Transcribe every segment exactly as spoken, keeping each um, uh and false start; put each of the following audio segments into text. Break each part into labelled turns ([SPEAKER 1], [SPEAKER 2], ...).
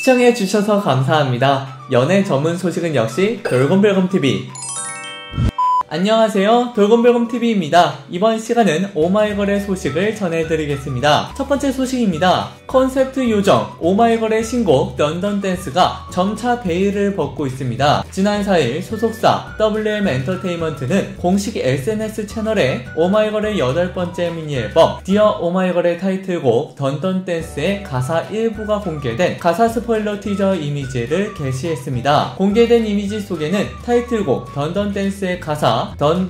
[SPEAKER 1] 시청해주셔서 감사합니다. 연애 전문 소식은 역시 돌곰별곰티비. 안녕하세요, 돌곰별곰티비입니다. 이번 시간은 오마이걸의 소식을 전해드리겠습니다. 첫 번째 소식입니다. 컨셉트 요정 오마이걸의 신곡 런던댄스가 점차 베일을 벗고 있습니다. 지난 사 일 소속사 더블유엠 엔터테인먼트는 공식 에스엔에스 채널에 오마이걸의 여덟 번째 미니 앨범 디어 오마이걸의 타이틀곡 던던댄스의 가사 일부가 공개된 가사 스포일러 티저 이미지를 게시했습니다. 공개된 이미지 속에는 타이틀곡 던던댄스의 가사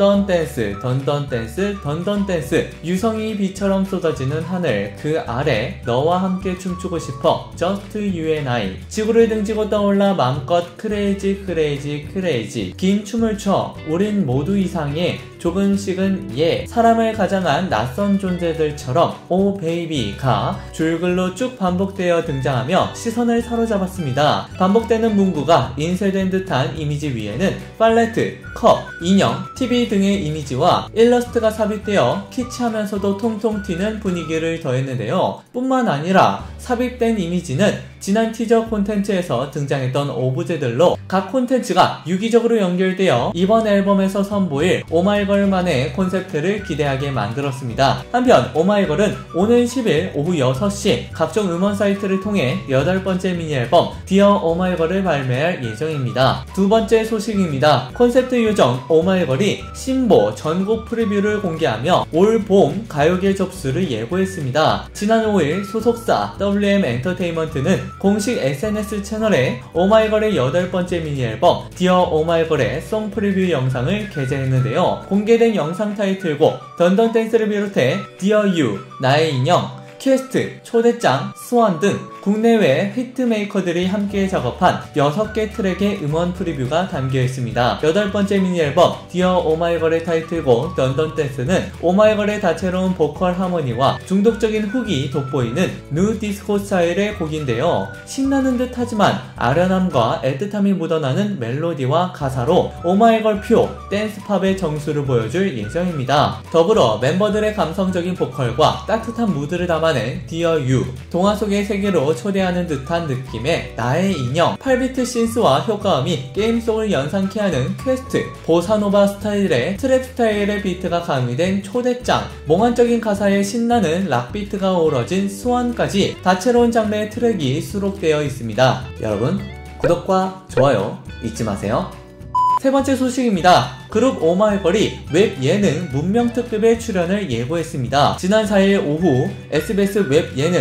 [SPEAKER 1] 던던댄스 던던댄스 던던댄스 유성이 비처럼 쏟아지는 하늘 그 아래 너와 함께 춤추고 싶어 Just You and I 지구를 등지고 떠올라 맘껏 크레이지 크레이지 크레이지 긴 춤을 춰 우린 모두 이상해 조금씩은 예 사람을 가장한 낯선 존재들처럼 오 베이비가 줄글로 쭉 반복되어 등장하며 시선을 사로잡았습니다. 반복되는 문구가 인쇄된 듯한 이미지 위에는 팔레트, 컵, 인형, 티비 등의 이미지와 일러스트가 삽입되어 키치하면서도 통통 튀는 분위기를 더했는데요. 뿐만 아니라 삽입된 이미지는 지난 티저 콘텐츠에서 등장했던 오브제들로 각 콘텐츠가 유기적으로 연결되어 이번 앨범에서 선보일 오마이걸만의 콘셉트를 기대하게 만들었습니다. 한편 오마이걸은 오는 십 일 오후 여섯 시 각종 음원 사이트를 통해 여덟 번째 미니 앨범 디어 오마이걸을 발매할 예정입니다. 두 번째 소식입니다. 콘셉트 요정 오마이걸이 신보 전곡 프리뷰를 공개하며 올 봄 가요계 접수를 예고했습니다. 지난 오 일 소속사 더블유엠 엔터테인먼트는 공식 에스엔에스 채널에 오마이걸의 여덟 번째 미니 앨범 디어 오마이걸의 송 프리뷰 영상을 게재했는데요. 공개된 영상 타이틀곡 던던댄스를 비롯해 디어 유, 나의 인형, 퀘스트, 초대장, 스완 등 국내외 히트메이커들이 함께 작업한 여섯 개 트랙의 음원 프리뷰가 담겨 있습니다. 여덟 번째 미니 앨범 디어 오마이걸의 타이틀곡 던던댄스는 오마이걸의 다채로운 보컬 하모니와 중독적인 훅이 돋보이는 누 디스코 스타일의 곡인데요. 신나는 듯 하지만 아련함과 애틋함이 묻어나는 멜로디와 가사로 오마이걸 표 댄스팝의 정수를 보여줄 예정입니다. 더불어 멤버들의 감성적인 보컬과 따뜻한 무드를 담아낸 디어 유, 동화 속의 세계로 초대하는 듯한 느낌의 나의 인형, 팔 비트 신스와 효과음이 게임 속을 연상케 하는 퀘스트, 보사노바 스타일의 트랩 스타일의 비트가 가미된 초대장, 몽환적인 가사에 신나는 락 비트가 어우러진 스완까지 다채로운 장르의 트랙이 수록되어 있습니다. 여러분 구독과 좋아요 잊지 마세요. 세 번째 소식입니다. 그룹 오마이걸이 웹 예능 문명특급에 출연을 예고했습니다. 지난 사 일 오후 에스비에스 웹 예능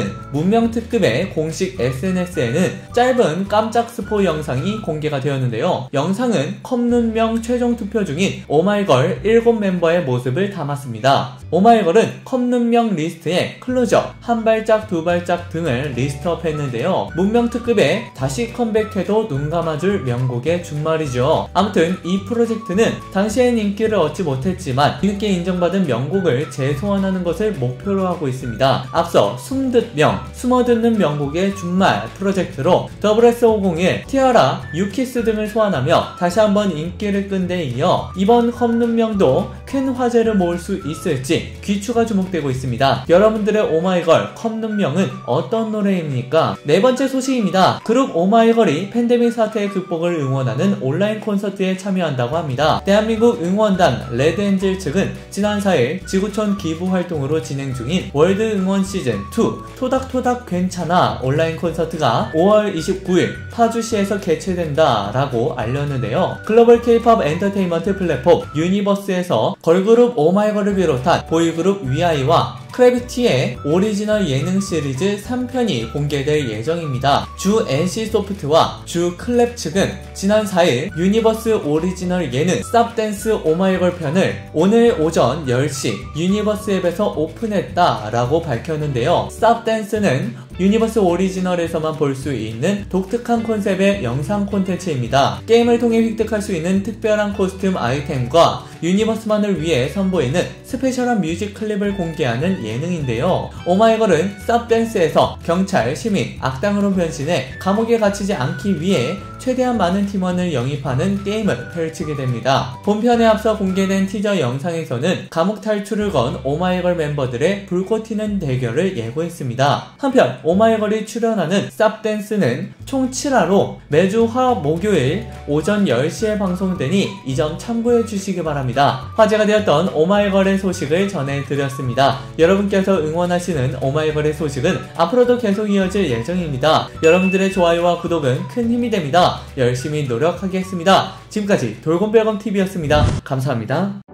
[SPEAKER 1] 문명특급의 공식 에스엔에스에는 짧은 깜짝 스포 영상이 공개가 되었는데요. 영상은 컵눈명 최종 투표 중인 오마이걸 일곱 멤버의 모습을 담았습니다. 오마이걸은 컵눈명 리스트에 클로저, 한 발짝 두 발짝 등을 리스트업 했는데요. 문명특급에 다시 컴백해도 눈 감아줄 명곡의 준말이죠. 아무튼 이 프로젝트는 당시엔 인기를 얻지 못했지만 뒤늦게 인정받은 명곡을 재소환하는 것을 목표로 하고 있습니다. 앞서 숨듯 명, 숨어듣는 명곡의 준말 프로젝트로 더블에스 오공일, 티아라, 유키스 등을 소환하며 다시 한번 인기를 끈 데 이어 이번 컵눈명도 큰 화제를 모을 수 있을지 귀추가 주목되고 있습니다. 여러분들의 오마이걸 컵눈명은 어떤 노래입니까? 네 번째 소식입니다. 그룹 오마이걸이 팬데믹 사태의 극복을 응원하는 온라인 콘서트에 참여한다고 합니다. 대한민국 응원단 레드엔젤 측은 지난 사 일 지구촌 기부 활동으로 진행 중인 월드 응원 시즌 투 토닥토닥 괜찮아 온라인 콘서트가 오월 이십구일 파주시에서 개최된다 라고 알렸는데요. 글로벌 케이팝 엔터테인먼트 플랫폼 유니버스에서 걸그룹 오마이걸을 비롯한 보이그룹 위아이와 크래비티의 오리지널 예능 시리즈 삼 편이 공개될 예정입니다. 주 엔씨소프트와 주 클랩 측은 지난 사 일 유니버스 오리지널 예능 쌉댄스 오마이걸 편을 오늘 오전 열 시 유니버스 앱에서 오픈했다 라고 밝혔는데요. 쌉댄스는 유니버스 오리지널에서만 볼 수 있는 독특한 컨셉의 영상 콘텐츠입니다. 게임을 통해 획득할 수 있는 특별한 코스튬 아이템과 유니버스만을 위해 선보이는 스페셜한 뮤직 클립을 공개하는 예능인데요. 오마이걸은 쌉댄스에서 경찰, 시민, 악당으로 변신해 감옥에 갇히지 않기 위해 최대한 많은 팀원을 영입하는 게임을 펼치게 됩니다. 본편에 앞서 공개된 티저 영상에서는 감옥 탈출을 건 오마이걸 멤버들의 불꽃 튀는 대결을 예고했습니다. 한편 오마이걸이 출연하는 쌉댄스는 총 칠 화로 매주 화, 목요일 오전 열 시에 방송되니 이 점 참고해 주시기 바랍니다. 화제가 되었던 오마이걸의 소식을 전해드렸습니다. 여러분께서 응원하시는 오마이걸의 소식은 앞으로도 계속 이어질 예정입니다. 여러분들의 좋아요와 구독은 큰 힘이 됩니다. 열심히 노력하겠습니다. 지금까지 돌곰별검티비였습니다. 감사합니다.